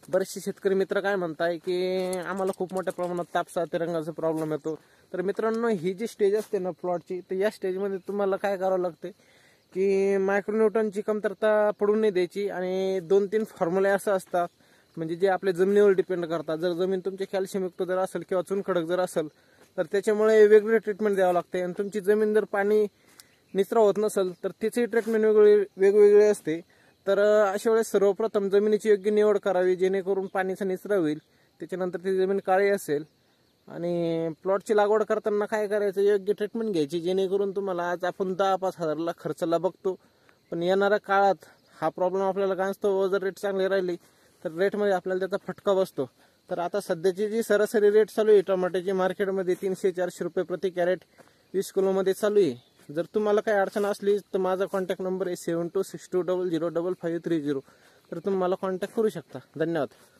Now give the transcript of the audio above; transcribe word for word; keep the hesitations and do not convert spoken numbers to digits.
बरेचसे शेतकरी मित्र काय म्हणताय की आम्हाला खूप मोठ्या प्रमाणात तापसा तिरंगाचा प्रॉब्लेम येतो। तर मित्रांनो, ही जी स्टेज असते ना प्लॉटची, तर या स्टेजमध्ये तुम्हाला काय करावं लागते की मायक्रोन्यूटनची कमतरता पडू नाही द्यायची आणि दोन तीन फॉर्म्युले असं असतात म्हणजे जे आपल्या जमिनीवर डिपेंड करतात। जर जमीन तुमची कॅल्शियम युक्त जर असेल किंवा चुनखडक जर असेल तर त्याच्यामुळे वेगवेगळे ट्रीटमेंट द्यावं लागते आणि तुमची जमीन जर पाणी निचरा होत नसेल तर तिची ट्रीटमेंट वेगवेगळी वेगवेगळी असते। तर अशा वेळेस सर्वप्रथम जमिनीची योग्य निवड करावी जेणेकरून पाण्याचा निचरा होईल। त्याच्यानंतर ती जमीन काळी असेल आणि प्लॉटची लागवड करताना काय करायचं, योग्य ट्रीटमेंट घ्यायची जेणेकरून तुम्हाला आज आपण दहा पाच हजारला खर्चाला बघतो पण येणाऱ्या काळात हा प्रॉब्लेम आपल्याला काय असतो, जर रेट चांगली राहिली तर रेटमध्ये आपल्याला त्याचा फटका बसतो। तर आता सध्याची जी सरासरी रेट चालू आहे टोमॅटोची मार्केटमध्ये तीनशे चारशे रुपये प्रति कॅरेट वीस किलोमध्ये चालू आहे। जर तुम्हाला काही अडचण असली तर माझा कॉन्टॅक्ट नंबर आहे seven two six two double zero double five three zero, तर तुम्ही मला कॉन्टॅक्ट करू शकता। धन्यवाद।